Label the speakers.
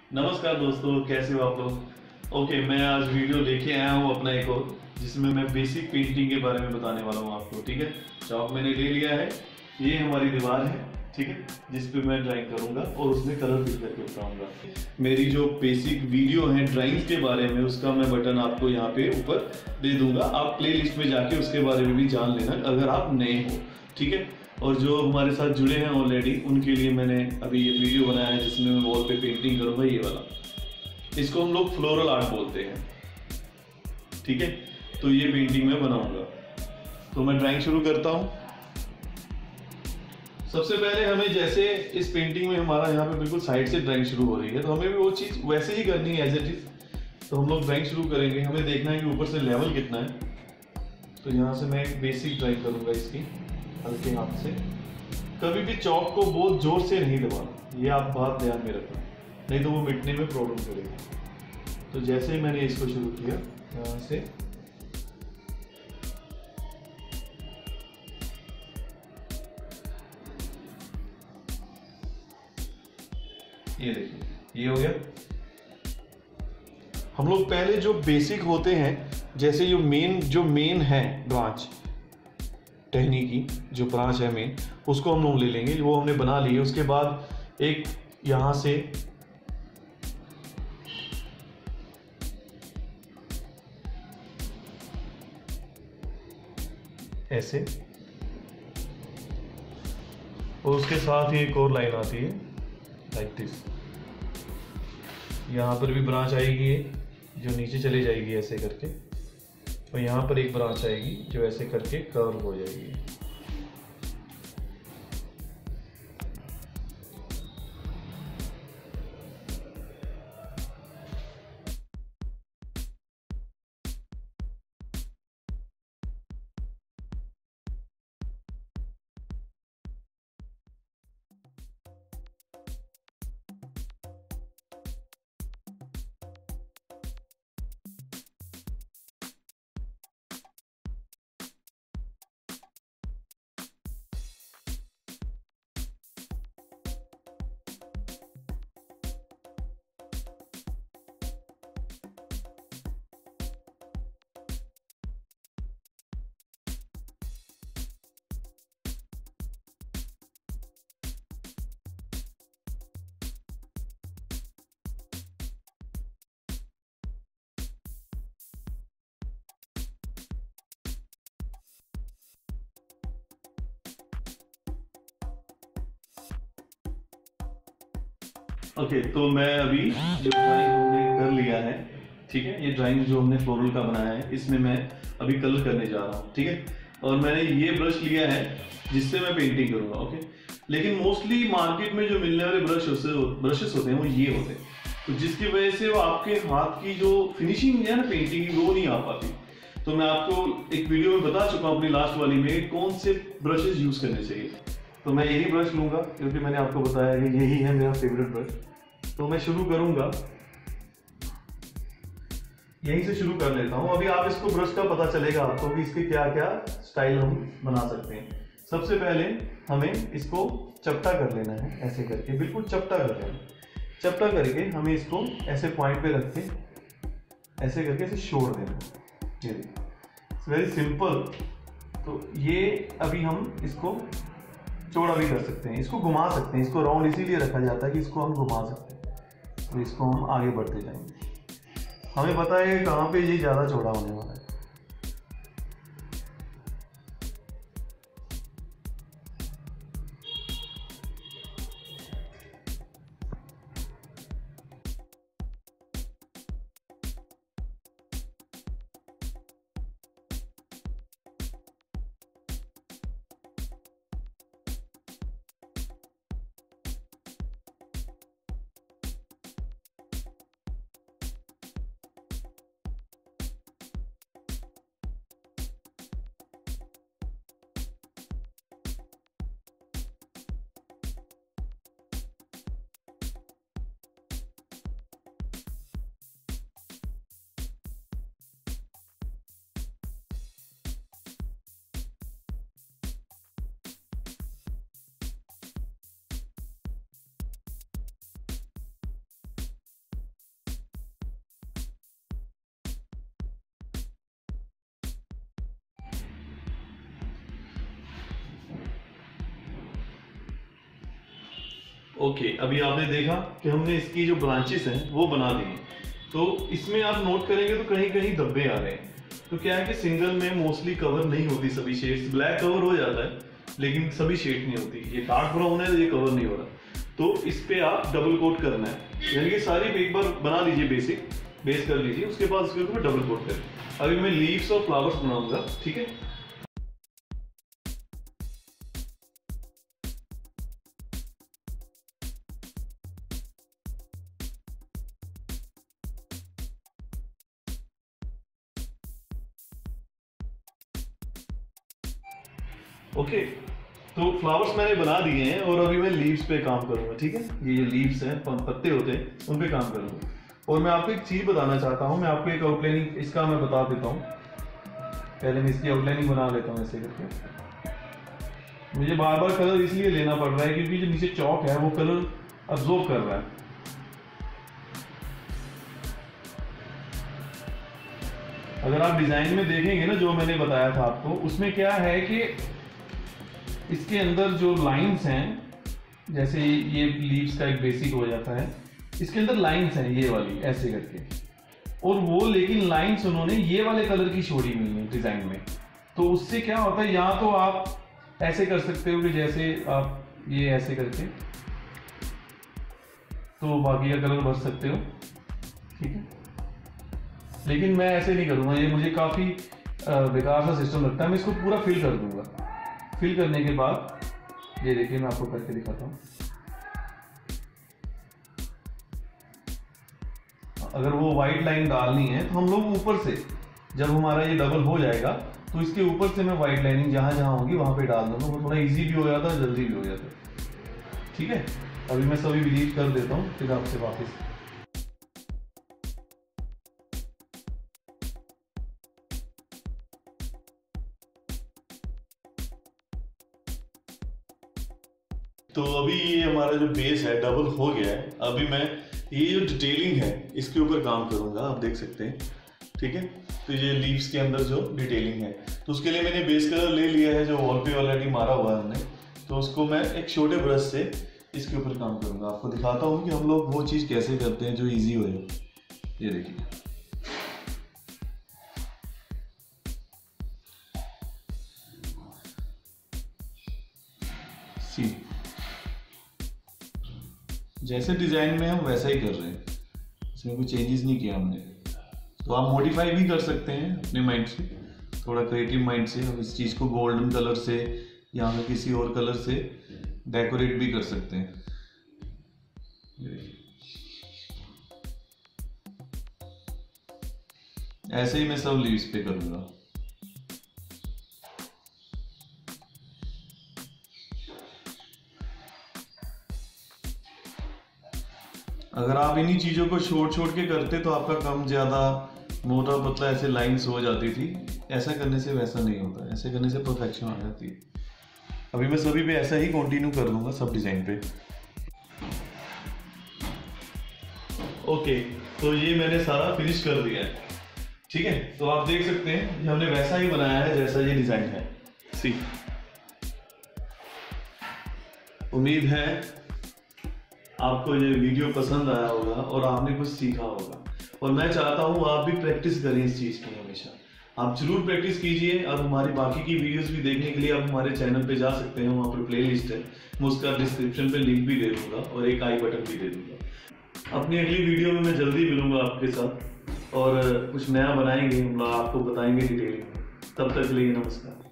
Speaker 1: नमस्कार दोस्तों, कैसे हो आप लोग। ओके, मैं आज वीडियो लेके आया हूँ अपना एक और, जिसमें मैं बेसिक पेंटिंग के बारे में बताने वाला हूँ आपको। ठीक है, चॉक मैंने ले लिया है। ये हमारी दीवार है, ठीक है, जिस पे मैं ड्राइंग करूंगा और उसमें कलर फिल करके बताऊंगा। मेरी जो बेसिक वीडियो है ड्राइंग्स के बारे में, उसका मैं बटन आपको यहाँ पे ऊपर दे दूंगा। आप प्ले लिस्ट में जाके उसके बारे में भी जान लेना अगर आप नए हो, ठीक है। और जो हमारे साथ जुड़े हैं ऑलरेडी, उनके लिए मैंने अभी ये वीडियो बनाया है जिसमें मैं वॉल पे पेंटिंग करूंगा, ये वाला। इसको हम लोग फ्लोरल आर्ट बोलते हैं, ठीक है। तो ये पेंटिंग मैं बनाऊंगा, तो मैं ड्राइंग शुरू करता हूँ। सबसे पहले हमें, जैसे इस पेंटिंग में हमारा यहाँ पे बिल्कुल साइड से ड्राइंग शुरू हो रही है, तो हमें भी वो चीज़ वैसे ही करनी है एज इट इज। तो हम लोग ड्राइंग शुरू करेंगे। हमें देखना है कि ऊपर से लेवल कितना है। तो यहाँ से मैं एक बेसिक ड्राइंग करूंगा इसकी, हल्के हाथ से। कभी भी चौक को बहुत जोर से नहीं दबाना, ये आप बात ध्यान में रखना, नहीं तो वो मिटने में प्रॉब्लम करेगा। तो जैसे ही मैंने इसको शुरू किया यहाँ से, ये देखिए, ये हो गया। हम लोग पहले जो बेसिक होते हैं, जैसे जो मेन है ब्रांच, टहनी की जो ब्रांच है मेन, उसको हम लोग ले लेंगे। वो हमने बना ली है। उसके बाद एक यहाँ से ऐसे, और उसके साथ ही एक और लाइन आती है लाइक दिस। यहाँ पर भी ब्रांच आएगी जो नीचे चली जाएगी ऐसे करके, और यहाँ पर एक ब्रांच आएगी जो ऐसे करके कर्व हो जाएगी। ओके, तो मैं अभी जो ड्राइंग हमने कर लिया है, ठीक है, ये ड्राइंग जो हमने फ्लोरल का बनाया है, इसमें मैं अभी कलर करने जा रहा हूँ, ठीक है। और मैंने ये ब्रश लिया है जिससे मैं पेंटिंग करूँगा, ओके। लेकिन मोस्टली मार्केट में जो मिलने वाले ब्रशेस होते हैं वो ये होते हैं, तो जिसकी वजह से वो आपके हाथ की जो फिनिशिंग है ना पेंटिंग की, वो नहीं आ पाती। तो मैं आपको एक वीडियो में बता चुका हूँ अपनी लास्ट वाली में कौन से ब्रशेस यूज करने चाहिए। तो मैं यही ब्रश लूंगा क्योंकि मैंने आपको बताया कि यही है मेरा फेवरेट ब्रश। तो मैं शुरू करूंगा, यहीं से शुरू कर लेता हूं। अभी आप इसको ब्रश का पता चलेगा आपको कि इसके क्या क्या स्टाइल हम बना सकते हैं। सबसे पहले हमें इसको चपटा कर लेना है, ऐसे करके बिल्कुल चपटा कर लेना है। चपटा करके हमें इसको ऐसे पॉइंट पे रख के ऐसे करके ऐसे छोड़ देना है। ये देखिए, वेरी सिंपल। तो ये अभी हम इसको चौड़ा भी कर सकते हैं, इसको घुमा सकते हैं। इसको राउंड इसीलिए रखा जाता है कि इसको हम घुमा सकते हैं। तो इसको हम आगे बढ़ते जाएंगे। हमें पता है कि कहाँ पे ये ज़्यादा चौड़ा होने वाला है। ओके, अभी आपने देखा कि हमने इसकी जो ब्रांचेस हैं वो बना दी हैं। तो इसमें आप नोट करेंगे तो कहीं कहीं धब्बे आ रहे हैं। तो क्या है कि सिंगल में मोस्टली कवर नहीं होती सभी शेड्स, ब्लैक कवर हो जाता है लेकिन सभी शेड नहीं होती। ये डार्क ब्राउन है तो ये कवर नहीं हो रहा, तो इस पे आप डबल कोट करना है। यानी कि सारी एक बार बना लीजिए, बेसिक बेस कर लीजिए, उसके बाद उसके ऊपर डबल कोट करें। अभी मैं लीव्स और फ्लावर्स बनाऊंगा, ठीक है। ओके, तो फ्लावर्स मैंने बना दिए हैं और अभी मैं लीव्स पे काम करूंगा, ठीक है। ये लीव्स हैं, पत्ते होते हैं, उन पे काम करूंगा। और मैं आपको एक चीज बताना चाहता हूं, मैं आपको एक आउटलाइनिंग इसका मैं बता देता हूं। पहले मैं इसकी आउटलाइनिंग बना लेता हूं ऐसे करके। मुझे बार बार कलर इसलिए लेना पड़ रहा है क्योंकि जो नीचे चौक है वो कलर अब्जॉर्ब कर रहा है। अगर आप डिजाइन में देखेंगे ना, जो मैंने बताया था आपको, उसमें क्या है कि इसके अंदर जो लाइंस हैं, जैसे ये लीव्स का एक बेसिक हो जाता है, इसके अंदर लाइंस हैं ये वाली ऐसे करके, और वो लेकिन लाइंस उन्होंने ये वाले कलर की छोड़ी हुई है डिजाइन में। तो उससे क्या होता है, या तो आप ऐसे कर सकते हो कि जैसे आप ये ऐसे करके तो बाकी का कलर भर सकते हो, ठीक है। लेकिन मैं ऐसे नहीं करूंगा, ये मुझे काफी बेकार सा सिस्टम लगता है। मैं इसको पूरा फिल कर दूंगा। फिल करने के बाद ये देखिए, मैं आपको करके दिखाता हूँ। अगर वो व्हाइट लाइन डालनी है तो हम लोग ऊपर से, जब हमारा ये डबल हो जाएगा तो इसके ऊपर से मैं व्हाइट लाइनिंग जहां जहां होगी वहां पे डाल दूंगा। वो थोड़ा इजी भी हो जाता है, जल्दी भी हो जाता है, ठीक है। अभी मैं सभी डिलीट कर देता हूँ, फिर आपसे वापस। तो अभी ये हमारा जो बेस है डबल हो गया है। अभी मैं ये जो डिटेलिंग है इसके ऊपर काम करूंगा, आप देख सकते हैं, ठीक है। तो ये लीव्स के अंदर जो डिटेलिंग है, तो उसके लिए मैंने बेस कलर ले लिया है जो वॉल पे ऑलरेडी मारा हुआ है हमने। तो उसको मैं एक छोटे ब्रश से इसके ऊपर काम करूंगा। आपको दिखाता हूँ कि हम लोग वो चीज़ कैसे करते हैं जो ईजी हो जाए। ये देखिए, सी जैसे डिजाइन में हम वैसा ही कर रहे हैं, इसमें कोई चेंजेस नहीं किया हमने। तो आप मॉडिफाई भी कर सकते हैं अपने माइंड से, थोड़ा क्रिएटिव माइंड से। हम इस चीज़ को गोल्डन कलर से या फिर किसी और कलर से डेकोरेट भी कर सकते हैं। ऐसे ही मैं सब लीव्स पे करूंगा। अगर आप इन्हीं चीज़ों को छोड़ छोड़ के करते तो आपका काम ज़्यादा मोटा पतला ऐसे लाइंस हो जाती थी। ऐसा करने से वैसा नहीं होता, ऐसे करने से परफेक्शन आ जाती है। अभी मैं सभी पे ऐसा ही कंटिन्यू कर दूंगा, सब डिज़ाइन पे। ओके, तो ये मैंने सारा फिनिश कर दिया है, ठीक है। तो आप देख सकते हैं ये हमने वैसा ही बनाया है जैसा ये डिज़ाइन है। सी, उम्मीद है आपको ये वीडियो पसंद आया होगा और आपने कुछ सीखा होगा। और मैं चाहता हूँ आप भी प्रैक्टिस करें इस चीज़ की हमेशा। आप जरूर प्रैक्टिस कीजिए। और हमारी बाकी की वीडियोस भी देखने के लिए आप हमारे चैनल पे जा सकते हैं, वहाँ पर प्लेलिस्ट है, मैं उसका डिस्क्रिप्शन पे लिंक भी दे दूंगा और एक आई बटन भी दे दूंगा। अपनी अगली वीडियो में मैं जल्दी मिलूंगा आपके साथ और कुछ नया बनाएंगे, हम आपको बताएंगे डिटेलिंग में। तब तक के लिए नमस्कार।